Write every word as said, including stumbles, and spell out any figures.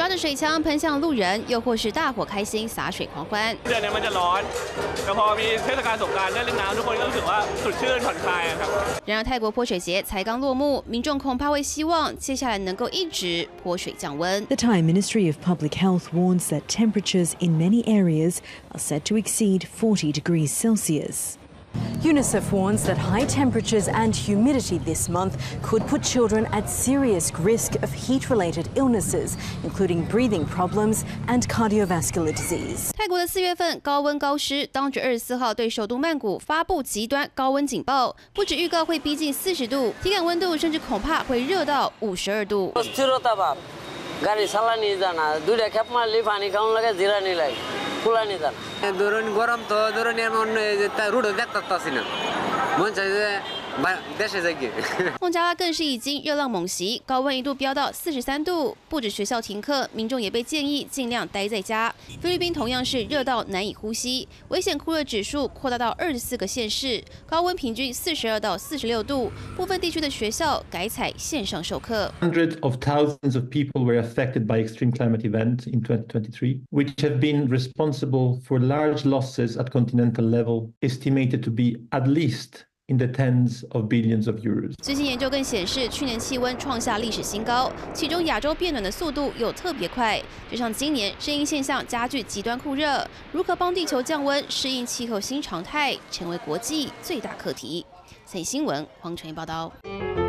抓着水枪喷向路人，又或是大伙开心洒水狂欢。 เดือนนี้มันจะร้อนแต่พอมีเทศกาลสงกรานต์ได้เล่นน้ำทุกคนก็รู้สึกว่าสดชื่นผ่อนคลายครับ。 然而，泰国泼水节才刚落幕，民众恐怕会希望接下来能够一直泼水降温。 The Thai Ministry of Public Health warns that temperatures in many areas are set to exceed forty degrees Celsius. UNICEF warns that high temperatures and humidity this month could put children at serious risk of heat-related illnesses, including breathing problems and cardiovascular disease. 泰国的四月份高温高湿，当局二十四号对首都曼谷发布极端高温警报，不止预告会逼近四十度，体感温度甚至恐怕会热到五十二度。 গাড়ি চালানি জানা দুইটা খেপ মারলি পানি খাওয়ান লাগে জিরানি লাগে ফুলানি জানা ধরুন গরম তো ধরুন এমন রুডো দেখতে না মন চাই যে দেশে যাই গিয়ে 孟加拉更是已经热浪猛袭，高温一度飙到四十三度，不止学校停课，民众也被建议尽量待在家。菲律宾同样是热到难以呼吸，危险酷热指数扩大到二十四个县市，高温平均四十二到四十六度，部分地区的学校改采线上授课。 Hundreds of thousands of people were affected by extreme climate events in twenty twenty-three, which have been responsible for large losses at continental level, estimated to be at least in the tens of billions of euros. 最新研究更显示，去年气温创下历史新高，其中亚洲变暖的速度又特别快，就像今年声音现象加剧极端酷热，如何帮地球降温、适应气候新常态，成为国际最大课题。财新闻黄晨报道。